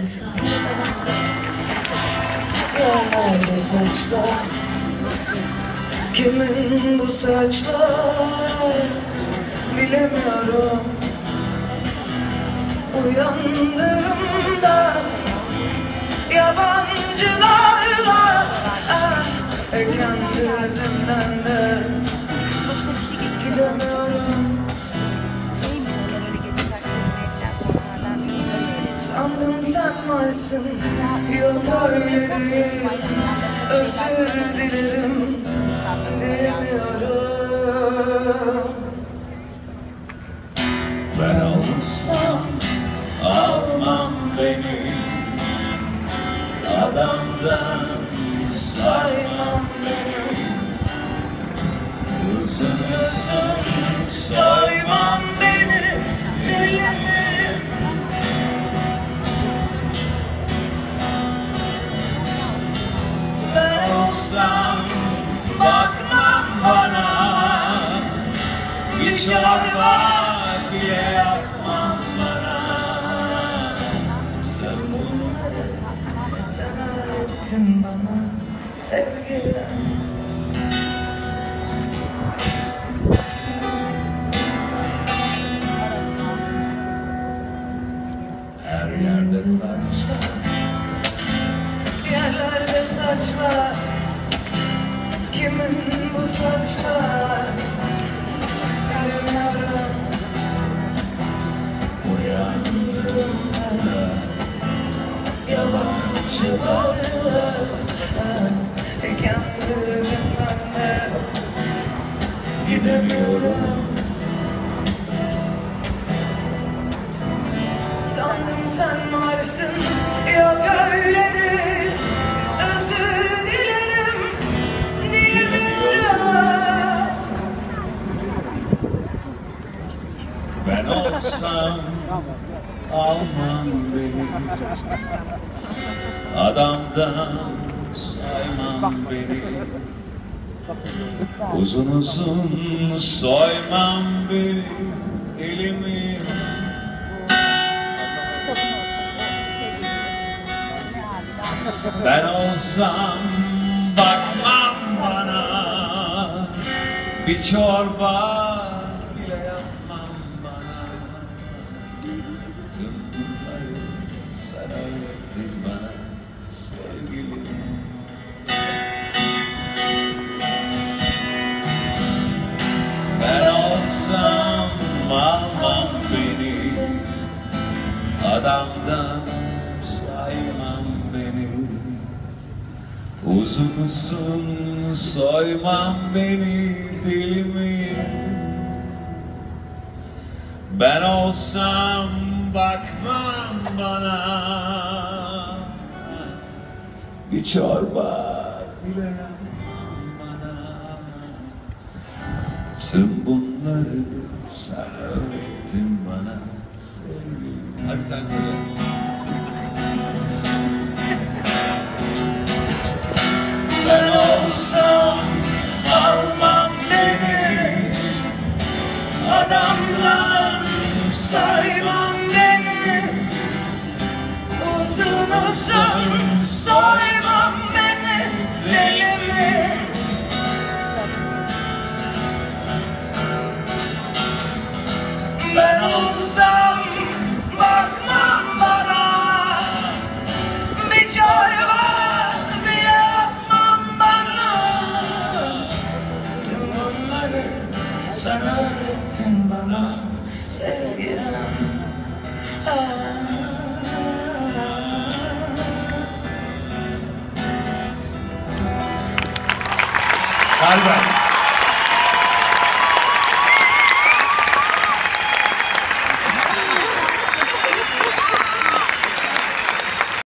saçlar, yerlerde saçlar. Kimin bu saçlar bilemiyorum. Uyandığımda yabancılarla kendi evimden de gidemiyorum. Sandım sen varsın, yok öyle değil. Özür dilerim diyemiyorum. Ben olsam almam beni, adamdan saymam beni. Uzun uzun saymam beni, deli miyim? Ben olsam bakmam bana, bir çorba bile yapmam bana. Sen bunları sen öğrettin bana sevgilim. Her yerde saçlar, yerlerde saçlar. Kimin bu saçlar bilmiyorum. Uyandığımda yabancılarla kendi evimden de gidemiyorum. Sandım sen varsın, yok öyledir. Özür dilerim diyemiyorum. Ben olsam almam beni, adamdan saymam beni. Uzun uzun soymam beni, elimi. Ben olsam bakmam bana, bir çorba bile yapmam bana. Tüm bunları sen öğrettin bana sevgilim. Ben olsam almam beni, adamdan saymam beni. Uzun uzun soymam beni, deli miyim? Ben olsam bakmam bana, bir çorba bile yapmam bana. Tüm bunları sen öğrettin bana sevgilim. Hadi sen söyle. Ben olsam almam beni, adamdan saymam beni. Uzun uzun soymam beni, deli miyim? Ben olsam bakmam bana, bir çorba bile yapmam bana. Tüm bunları sen öğrettin bana sevgilim. Galiba.